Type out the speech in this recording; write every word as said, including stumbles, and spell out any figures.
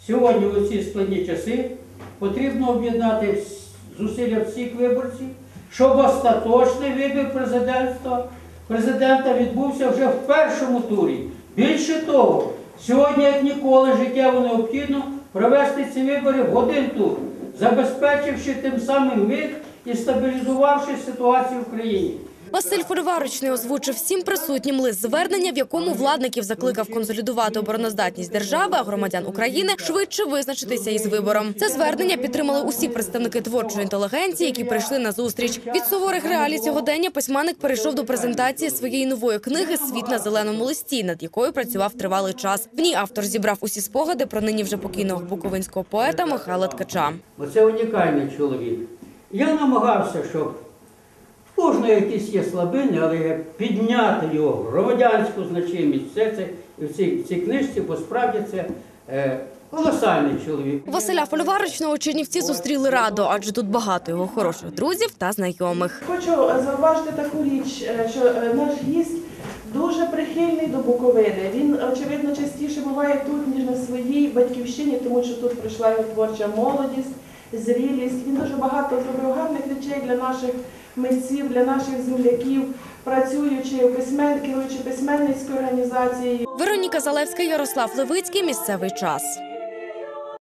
Сьогодні у ці складні часи потрібно об'єднати зусилля всіх виборців, щоб остаточний вибір президента, президента відбувся вже в першому турі. Більше того, сьогодні, як ніколи, життєво необхідно провести ці вибори в один тур, забезпечивши тим самим мир і стабілізувавши ситуацію в країні. Василь Фольварочний озвучив всім присутнім лист звернення, в якому владників закликав консолідувати обороноздатність держави, а громадян України швидше визначитися із вибором. Це звернення підтримали усі представники творчої інтелігенції, які прийшли на зустріч. Від суворих реалій сьогодення письменник перейшов до презентації своєї нової книги «Світ на зеленому листі», над якою працював тривалий час. В ній автор зібрав усі спогади про нині вже покійного буковинського поета Михайла Ткача. Оце унікальний чоловік. Я намагався, щоб в кожного якісь є слабини, але підняти його громадянську значимість, все це і в цій, в цій книжці, бо справді це е, колосальний чоловік. Василя Фольварочного чернівці зустріли радо, адже тут багато його хороших друзів та знайомих. Хочу зауважити таку річ, що наш гість дуже прихильний до Буковини. Він, очевидно, частіше буває тут, ніж на своїй батьківщині, тому що тут прийшла його творча молодість, зрілість. Він дуже багато зробив гарних речей для наших митців, для наших земляків, працюючи у письмен, керуючи письменницькою організацією. Вероніка Залевська, Ярослав Левицький. Місцевий час.